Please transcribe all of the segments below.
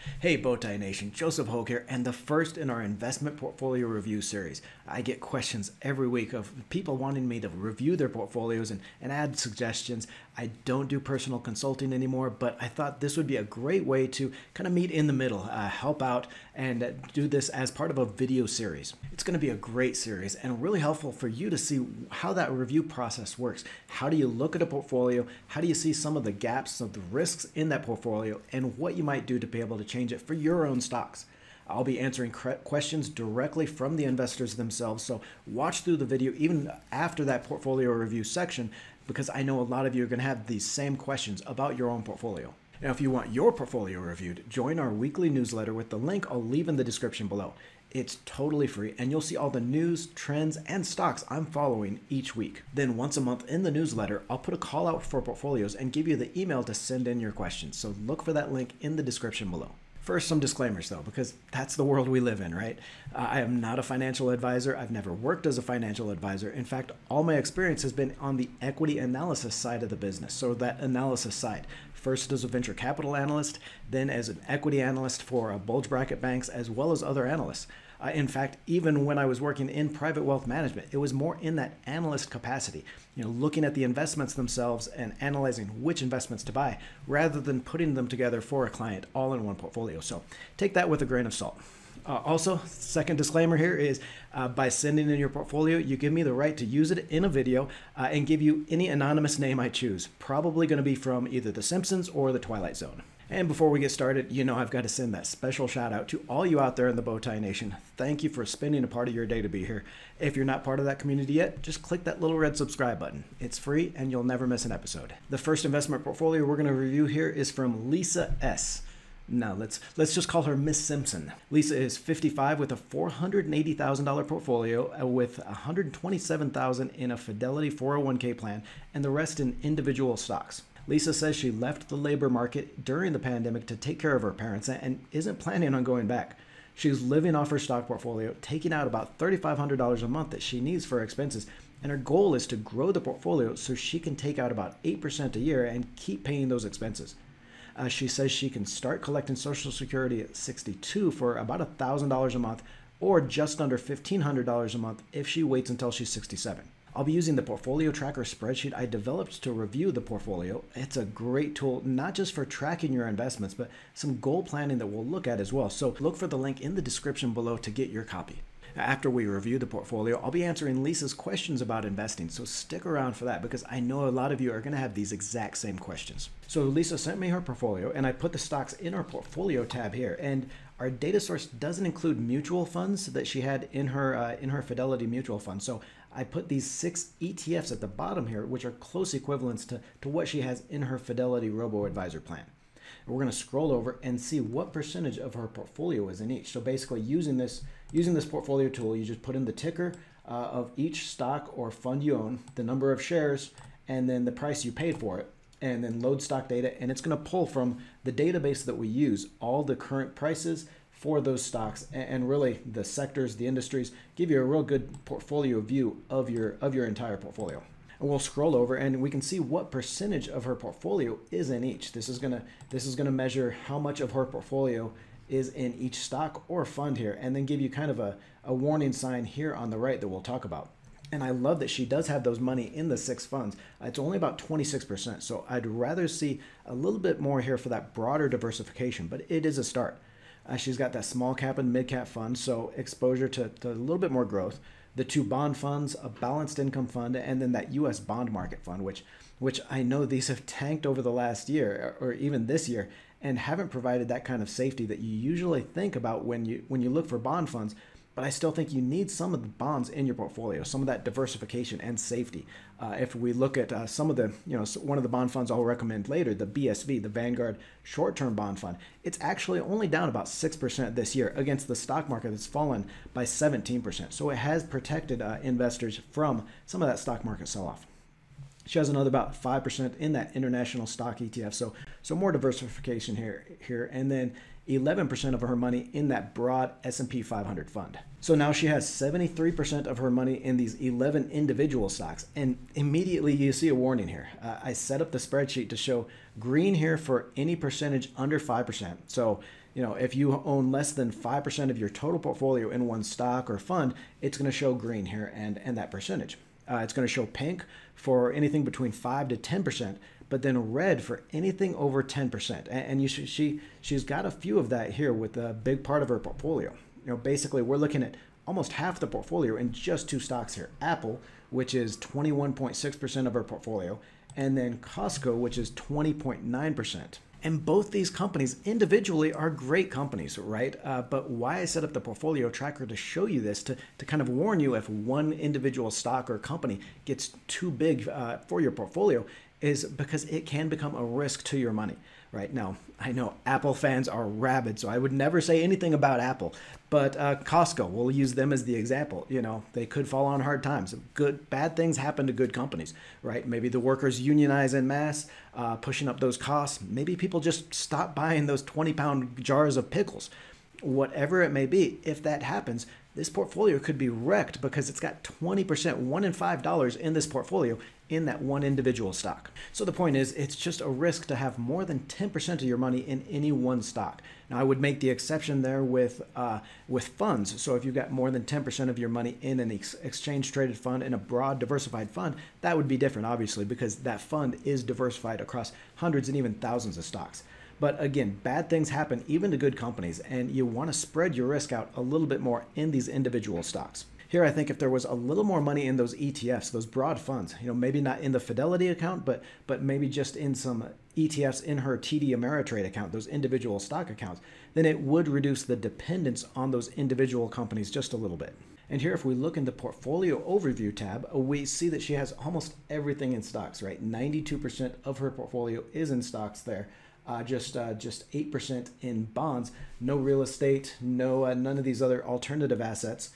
Hey Bowtie Nation, Joseph Hogue here, and the first in our investment portfolio review series. I get questions every week of people wanting me to review their portfolios and add suggestions. I don't do personal consulting anymore, but I thought this would be a great way to kind of meet in the middle, help out, and do this as part of a video series. It's going to be a great series and really helpful for you to see how that review process works. How do you look at a portfolio? How do you see some of the gaps of the risks in that portfolio and what you might do to be able to change it for your own stocks? I'll be answering questions directly from the investors themselves, so watch through the video even after that portfolio review section, because I know a lot of you are going to have these same questions about your own portfolio. Now, if you want your portfolio reviewed, join our weekly newsletter with the link I'll leave in the description below. It's totally free, and you'll see all the news, trends, and stocks I'm following each week. Then once a month in the newsletter, I'll put a call out for portfolios and give you the email to send in your questions, so look for that link in the description below. First, some disclaimers though, because that's the world we live in, right? I am not a financial advisor. I've never worked as a financial advisor. In fact, all my experience has been on the equity analysis side of the business, so that analysis side. First as a venture capital analyst, then as an equity analyst for bulge bracket banks, as well as other analysts. In fact, even when I was working in private wealth management, it was more in that analyst capacity, looking at the investments themselves and analyzing which investments to buy rather than putting them together for a client all in one portfolio. So take that with a grain of salt. Also, second disclaimer here is by sending in your portfolio, you give me the right to use it in a video and give you any anonymous name I choose. Probably going to be from either The Simpsons or The Twilight Zone. And before we get started, I've got to send that special shout out to all you out there in the Bowtie Nation. Thank you for spending a part of your day to be here. If you're not part of that community yet, just click that little red subscribe button. It's free and you'll never miss an episode. The first investment portfolio we're going to review here is from Lisa S. Now, let's just call her Miss Simpson. Lisa is 55 with a $480,000 portfolio with $127,000 in a Fidelity 401k plan and the rest in individual stocks. Lisa says she left the labor market during the pandemic to take care of her parents and isn't planning on going back. She's living off her stock portfolio, taking out about $3,500 a month that she needs for expenses, and her goal is to grow the portfolio so she can take out about 8% a year and keep paying those expenses. She says she can start collecting Social Security at 62 for about $1,000 a month or just under $1,500 a month if she waits until she's 67. I'll be using the portfolio tracker spreadsheet I developed to review the portfolio. It's a great tool, not just for tracking your investments, but some goal planning that we'll look at as well. So look for the link in the description below to get your copy. After we review the portfolio, I'll be answering Lisa's questions about investing, so stick around for that because I know a lot of you are going to have these exact same questions. So Lisa sent me her portfolio and I put the stocks in our portfolio tab here, and our data source doesn't include mutual funds that she had in her Fidelity mutual fund. So I put these 6 ETFs at the bottom here, which are close equivalents to what she has in her Fidelity robo-advisor plan. And we're going to scroll over and see what percentage of her portfolio is in each. So basically using this portfolio tool, you just put in the ticker of each stock or fund you own, the number of shares, and then the price you paid for it, and then load stock data, and it's going to pull from the database that we use all the current prices for those stocks and really the sectors, the industries, give you a real good portfolio view of your entire portfolio. And we'll scroll over and we can see what percentage of her portfolio is in each. This is gonna measure how much of her portfolio is in each stock or fund here, and then give you kind of a warning sign here on the right that we'll talk about. And I love that she does have those money in the 6 funds. It's only about 26%, so I'd rather see a little bit more here for that broader diversification, but it is a start. She's got that small cap and mid cap fund, so exposure to a little bit more growth. The 2 bond funds, a balanced income fund, and then that U.S. bond market fund, which I know these have tanked over the last year or even this year and haven't provided that kind of safety that you usually think about when you look for bond funds. But I still think you need some of the bonds in your portfolio, some of that diversification and safety. If we look at some of the, one of the bond funds I'll recommend later, the BSV, the Vanguard Short-Term Bond Fund, it's actually only down about 6% this year against the stock market that's fallen by 17%. So it has protected investors from some of that stock market sell-off. She has another about 5% in that international stock ETF, so more diversification here, and then 11% of her money in that broad S&P 500 fund. So now she has 73% of her money in these 11 individual stocks, and immediately you see a warning here. I set up the spreadsheet to show green here for any percentage under 5%. So if you own less than 5% of your total portfolio in one stock or fund, it's going to show green here and that percentage. It's going to show pink for anything between 5 to 10%, but then red for anything over 10%. And she's got a few of that here with a big part of her portfolio. Basically, we're looking at almost half the portfolio in just two stocks here. Apple, which is 21.6% of her portfolio, and then Costco, which is 20.9%. And both these companies individually are great companies, right? But why I set up the portfolio tracker to show you this, to kind of warn you if one individual stock or company gets too big for your portfolio, is because it can become a risk to your money. Right now, I know Apple fans are rabid, so I would never say anything about Apple. But Costco, we'll use them as the example. They could fall on hard times. Bad things happen to good companies, right? Maybe the workers unionize en masse, pushing up those costs. Maybe people just stop buying those 20-pound jars of pickles. Whatever it may be, if that happens, this portfolio could be wrecked because it's got 20%, $1 in $5 in this portfolio in that one individual stock. So the point is, it's just a risk to have more than 10% of your money in any one stock. Now, I would make the exception there with funds. So if you've got more than 10% of your money in an exchange-traded fund, in a broad diversified fund, that would be different, obviously, because that fund is diversified across hundreds and even thousands of stocks. But again, bad things happen even to good companies, and you want to spread your risk out a little bit more in these individual stocks. Here, I think if there was a little more money in those ETFs, those broad funds, maybe not in the Fidelity account, but maybe just in some ETFs in her TD Ameritrade account, those individual stock accounts, then it would reduce the dependence on those individual companies just a little bit. And here, if we look in the portfolio overview tab, we see that she has almost everything in stocks, right? 92% of her portfolio is in stocks there. Just 8% in bonds, no real estate, none of these other alternative assets.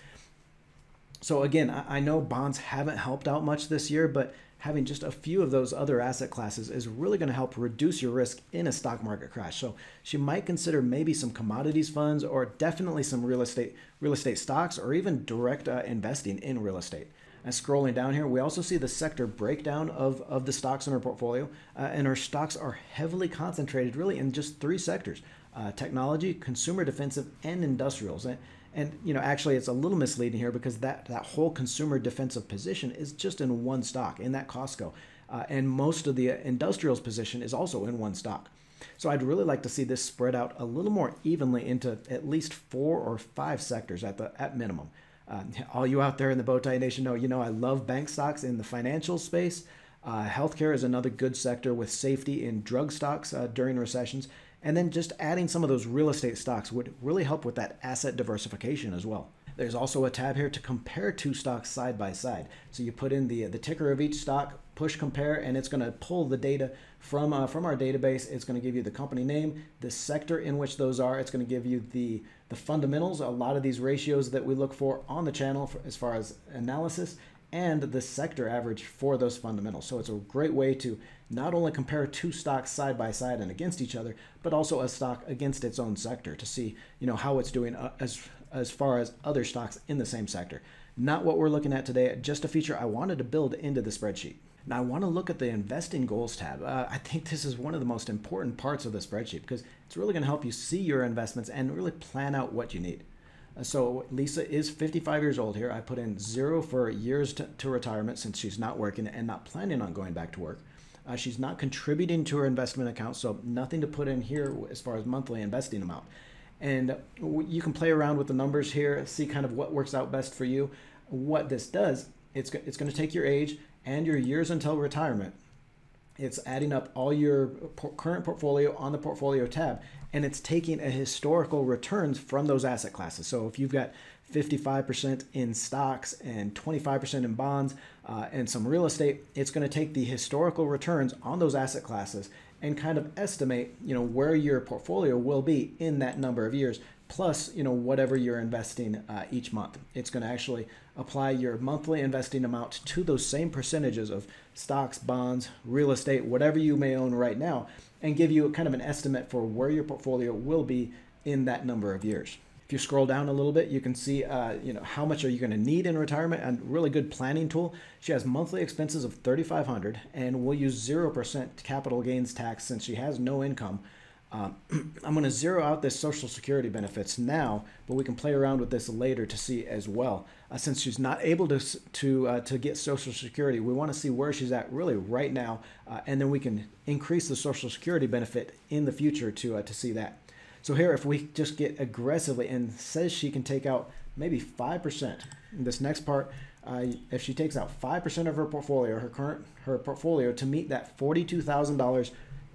So again, I know bonds haven't helped out much this year, but having just a few of those other asset classes is really going to help reduce your risk in a stock market crash. So she might consider maybe some commodities funds, or definitely some real estate stocks, or even direct investing in real estate. And scrolling down here, we also see the sector breakdown of the stocks in her portfolio, and her stocks are heavily concentrated really in just three sectors: technology, consumer defensive, and industrials. And actually, it's a little misleading here because that whole consumer defensive position is just in one stock, in that Costco. And most of the industrials position is also in one stock. So I'd really like to see this spread out a little more evenly into at least 4 or 5 sectors at minimum. All you out there in the Bowtie Nation know, I love bank stocks in the financial space. Healthcare is another good sector with safety in drug stocks during recessions. And then just adding some of those real estate stocks would really help with that asset diversification as well. There's also a tab here to compare two stocks side by side. So you put in the ticker of each stock, push compare, and it's going to pull the data from our database. It's going to give you the company name, the sector in which those are. It's going to give you the fundamentals, a lot of these ratios that we look for on the channel as far as analysis, and the sector average for those fundamentals. So it's a great way to not only compare two stocks side by side and against each other, but also a stock against its own sector to see how it's doing as far as other stocks in the same sector. Not what we're looking at today, just a feature I wanted to build into the spreadsheet. Now I want to look at the investing goals tab. I think this is one of the most important parts of the spreadsheet because it's really going to help you see your investments and really plan out what you need. So Lisa is 55 years old here. I put in 0 for years to retirement since she's not working and not planning on going back to work. She's not contributing to her investment account, so nothing to put in here as far as monthly investing amount. And you can play around with the numbers here, see kind of what works out best for you. What this does, it's going to take your age and your years until retirement. It's adding up all your current portfolio on the portfolio tab, and it's taking a historical returns from those asset classes. So if you've got 55% in stocks and 25% in bonds and some real estate, it's going to take the historical returns on those asset classes and kind of estimate, where your portfolio will be in that number of years, plus, whatever you're investing each month. It's going to actually apply your monthly investing amount to those same percentages of stocks, bonds, real estate, whatever you may own right now, and give you kind of an estimate for where your portfolio will be in that number of years. If you scroll down a little bit, you can see, how much are you going to need in retirement, and really good planning tool. She has monthly expenses of $3,500, and we'll use 0% capital gains tax since she has no income. I'm going to zero out this Social Security benefits now, but we can play around with this later to see as well. Since she's not able to get Social Security, we want to see where she's at really right now, and then we can increase the Social Security benefit in the future to see that. So here, if we just get aggressively and says she can take out maybe 5%. In this next part, if she takes out 5% of her portfolio, her portfolio, to meet that $42,000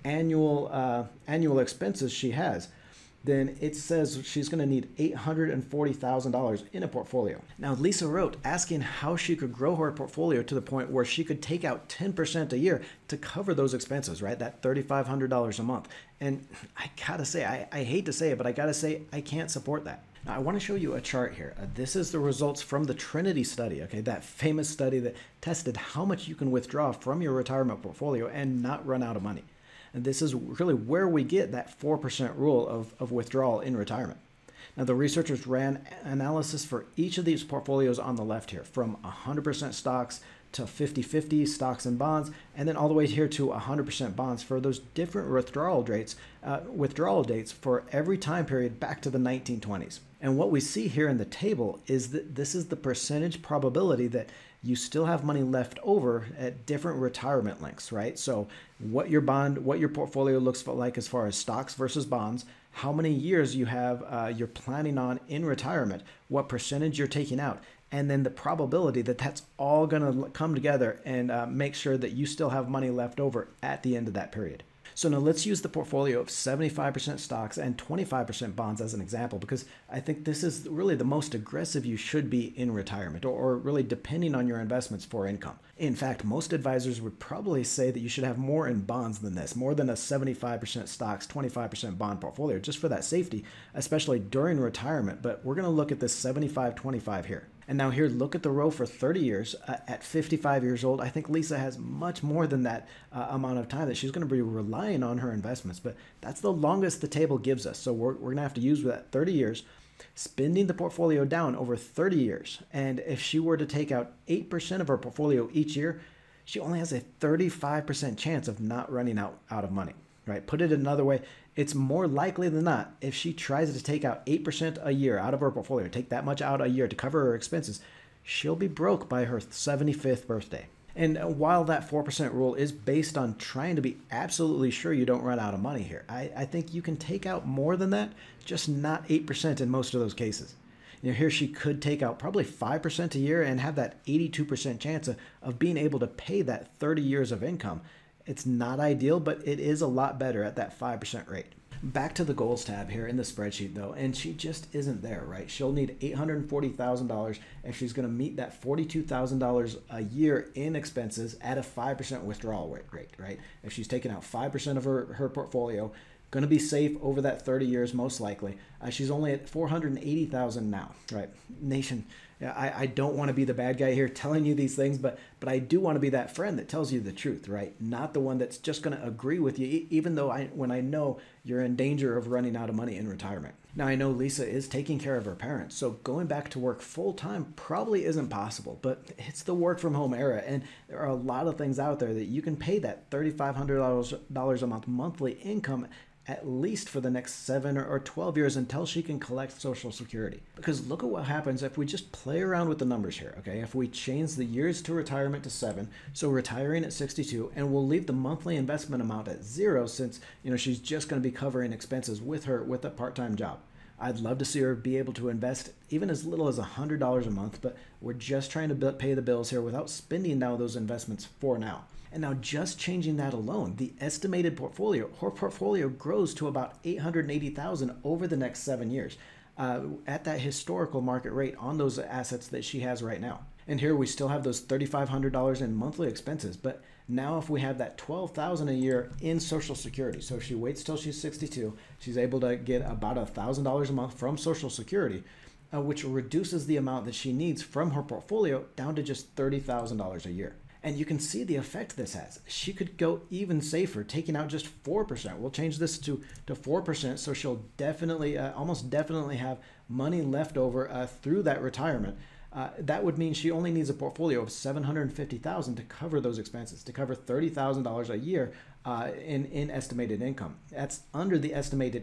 annual expenses she has, then it says she's going to need $840,000 in a portfolio. Now, Lisa wrote asking how she could grow her portfolio to the point where she could take out 10% a year to cover those expenses, right? That $3,500 a month. And I gotta say, I hate to say it, but I gotta say, I can't support that. Now, I want to show you a chart here. This is the results from the Trinity study, okay? That famous study that tested how much you can withdraw from your retirement portfolio and not run out of money. And this is really where we get that 4% rule of withdrawal in retirement. Now, the researchers ran analysis for each of these portfolios on the left here, from 100% stocks to 50-50 stocks and bonds, and then all the way here to 100% bonds for those different withdrawal dates for every time period back to the 1920s. And what we see here in the table is that this is the percentage probability that you still have money left over at different retirement lengths, right? So what your portfolio looks like as far as stocks versus bonds, how many years you have you're planning on in retirement, what percentage you're taking out, and then the probability that that's all going to come together and make sure that you still have money left over at the end of that period. So now let's use the portfolio of 75% stocks and 25% bonds as an example, because I think this is really the most aggressive you should be in retirement, or really depending on your investments for income. In fact, most advisors would probably say that you should have more in bonds than this, more than a 75% stocks, 25% bond portfolio, just for that safety, especially during retirement. But we're going to look at this 75-25 here. And now here, look at the row for 30 years. At 55 years old, I think Lisa has much more than that amount of time that she's going to be relying on her investments. But that's the longest the table gives us. So we're going to have to use that 30 years, spending the portfolio down over 30 years. And if she were to take out 8% of her portfolio each year, she only has a 35% chance of not running out of money. Right? Put it another way, it's more likely than not, if she tries to take out 8% a year out of her portfolio, take that much out a year to cover her expenses, she'll be broke by her 75th birthday. And while that 4% rule is based on trying to be absolutely sure you don't run out of money here, I think you can take out more than that, just not 8% in most of those cases. Here she could take out probably 5% a year and have that 82% chance of being able to pay that 30 years of income. It's not ideal, but it is a lot better at that 5% rate. Back to the goals tab here in the spreadsheet though, and she just isn't there, right? She'll need $840,000 if she's going to meet that $42,000 a year in expenses at a 5% withdrawal rate, right? If she's taking out 5% of her portfolio, going to be safe over that 30 years most likely. She's only at $480,000 now, right? Nation, I don't want to be the bad guy here telling you these things, but I do want to be that friend that tells you the truth, right? Not the one that's just going to agree with you, even though when I know you're in danger of running out of money in retirement. Now, I know Lisa is taking care of her parents, so going back to work full-time probably isn't possible, but it's the work from home era, and there are a lot of things out there that you can pay that $3,500 a month monthly income at least for the next 7 or 12 years until she can collect Social Security. Because look at what happens if we just play around with the numbers here, okay? If we change the years to retirement to 7, so retiring at 62, and we'll leave the monthly investment amount at 0 since, she's just going to be covering expenses with a part-time job. I'd love to see her be able to invest even as little as $100 a month, but we're just trying to pay the bills here without spending now those investments for now. And now just changing that alone, the estimated portfolio, her portfolio grows to about $880,000 over the next 7 years at that historical market rate on those assets that she has right now. And here we still have those $3,500 in monthly expenses, but now if we have that $12,000 a year in Social Security, so if she waits till she's 62, she's able to get about $1,000 a month from Social Security, which reduces the amount that she needs from her portfolio down to just $30,000 a year. And you can see the effect this has. She could go even safer, taking out just 4%. We'll change this to 4%, so she'll definitely, almost definitely have money left over through that retirement. That would mean she only needs a portfolio of $750,000 to cover those expenses, to cover $30,000 a year in estimated income. That's under the estimated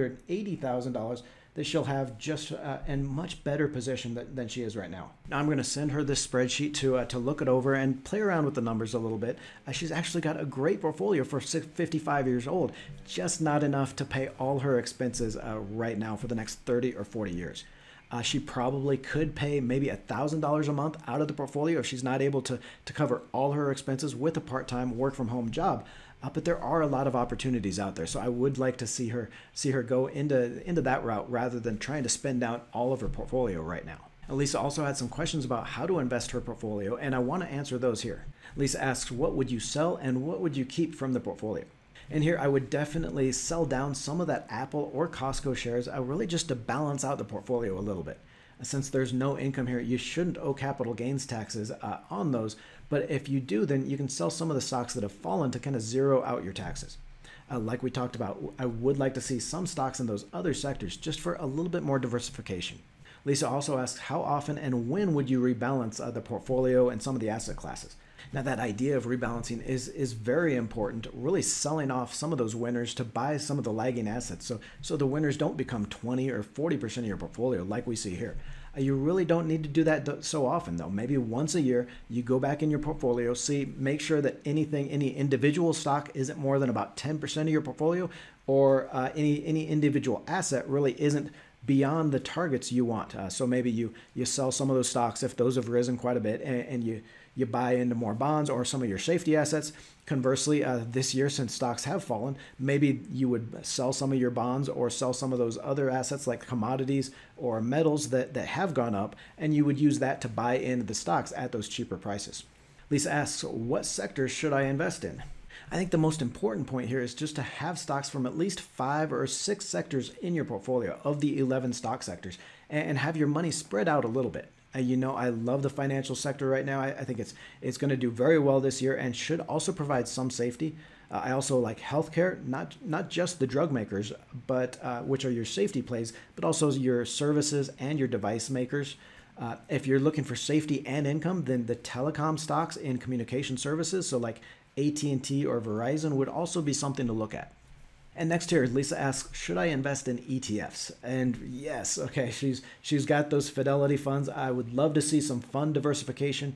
$880,000 that she'll have just in much better position than she is right now. Now I'm going to send her this spreadsheet to look it over and play around with the numbers a little bit. She's actually got a great portfolio for 55 years old, just not enough to pay all her expenses right now for the next 30 or 40 years. She probably could pay maybe $1,000 a month out of the portfolio if she's not able to cover all her expenses with a part-time work-from-home job. But there are a lot of opportunities out there, so I would like to see her go into that route rather than trying to spend down all of her portfolio right now. Lisa also had some questions about how to invest her portfolio, and I want to answer those here. Lisa asks, what would you sell and what would you keep from the portfolio? And here I would definitely sell down some of that Apple or Costco shares, really just to balance out the portfolio a little bit. Since there's no income here, you shouldn't owe capital gains taxes on those. But if you do, then you can sell some of the stocks that have fallen to kind of zero out your taxes. Like we talked about, I would like to see some stocks in those other sectors just for a little bit more diversification. Lisa also asks, how often and when would you rebalance the portfolio and some of the asset classes? Now that idea of rebalancing is very important, really selling off some of those winners to buy some of the lagging assets so the winners don't become 20 or 40% of your portfolio like we see here. You really don't need to do that so often though. Maybe once a year, you go back in your portfolio, make sure that any individual stock isn't more than about 10% of your portfolio, or any individual asset really isn't beyond the targets you want. So maybe you sell some of those stocks if those have risen quite a bit, and you buy into more bonds or some of your safety assets. Conversely, this year, since stocks have fallen, maybe you would sell some of your bonds or sell some of those other assets like commodities or metals that have gone up, and you would use that to buy into the stocks at those cheaper prices. Lisa asks, what sectors should I invest in? I think the most important point here is just to have stocks from at least 5 or 6 sectors in your portfolio of the 11 stock sectors, and have your money spread out a little bit. I love the financial sector right now. I think it's going to do very well this year and should also provide some safety. I also like healthcare, not just the drug makers, but which are your safety plays, but also your services and your device makers. If you're looking for safety and income, then the telecom stocks in communication services, so like AT&T or Verizon, would also be something to look at. And next here, Lisa asks, should I invest in ETFs? And yes, okay, she's got those Fidelity funds. I would love to see some fund diversification,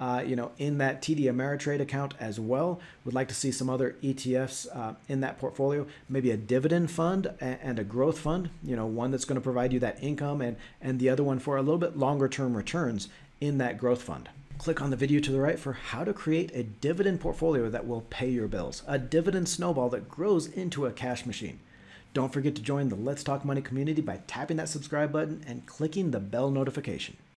in that TD Ameritrade account as well. Would like to see some other ETFs in that portfolio, maybe a dividend fund and a growth fund, one that's going to provide you that income, and the other one for a little bit longer term returns in that growth fund. Click on the video to the right for how to create a dividend portfolio that will pay your bills, a dividend snowball that grows into a cash machine. Don't forget to join the Let's Talk Money community by tapping that subscribe button and clicking the bell notification.